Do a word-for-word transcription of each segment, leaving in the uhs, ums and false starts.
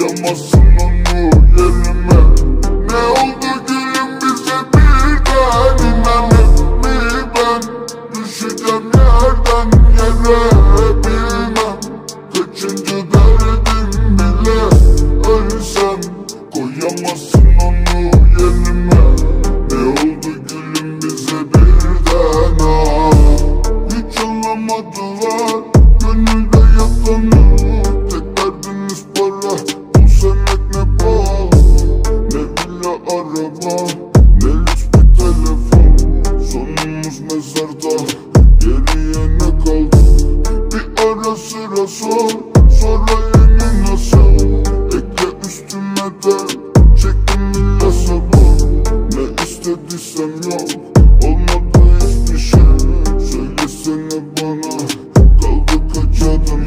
koyamazsın onu yerime. Ne oldu gülüm bize birden, inanıp mi ben düşeceğim yerden yere, bilmem kaçıncı derdim bile. Ölsem koyamazsın onu yerime. Ne oldu gülüm bize birden, ah. Hiç anlamadılar gönülde yatanı. Tek derdimiz para, bu senet ne pahalı. Ne villa araba, ne lüks bir telefon. Sonumuz mezarda, geriye ne kaldı? Bir ara sıra sor, sonra yeni nasıl? Ekle üstüme de, çektim illa sabır. Ne istediysem yok, olmadı hiçbir şey. Söylesene bana, kaldı kaç adım?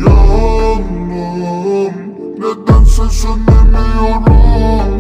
Yandım, nedense sönemiyorum.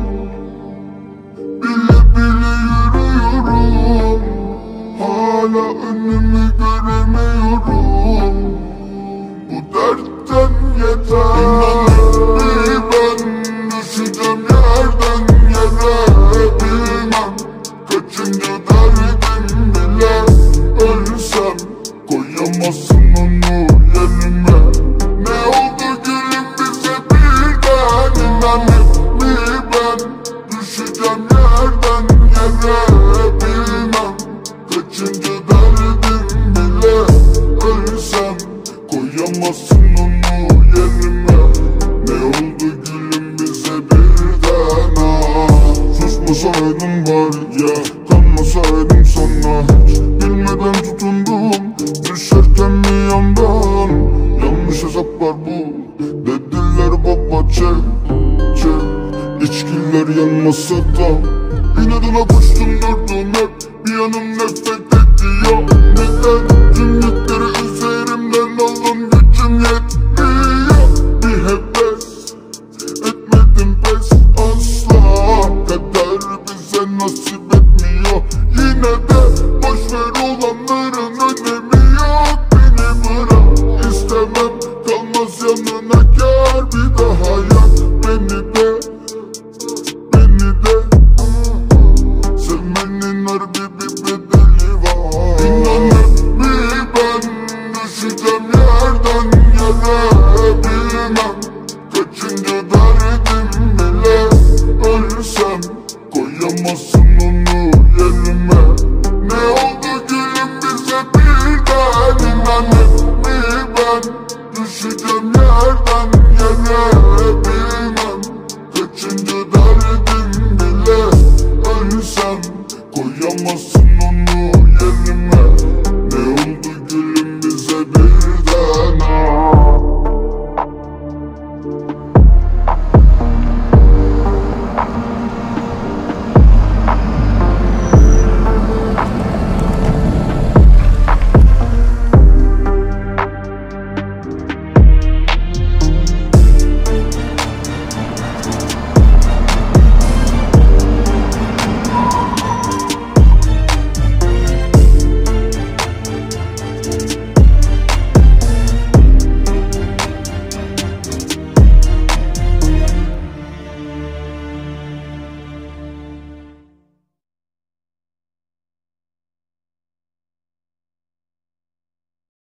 Bile bile yürüyorum, hala önümü göremiyorum. Bu dertten yeter. İnanıp mi ben düşeceğim yerden yere, bilmem kaçıncı derdim bile. Ölsem koyamazsın onu yerime. Ne oldu gülüm bize birden, inanıp mi ben düşeceğim yerden yere, bilmem kaçıncı derdim bile. Ölsem koyamazsın onu yerime. Ne oldu gülüm bize birden, ah. Susmasaydım bari ya, kanmasaydım sana. Bilmeden tutundum, düşerken bir yandan. Yanlış hesaplar bu, dediler baba çek çek. İçkiler yanmasa da inadına koştum durdum hep. Bir yanım nefret ediyor. Neden tüm yükleri üzerimden aldım, gücüm yetmiyor. Bir heves etmedim pes,